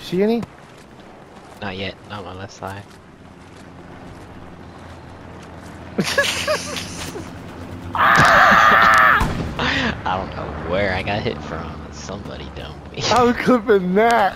See any? Not yet. Not on my left side. I don't know where I got hit from. Somebody dumped me. I was clipping that.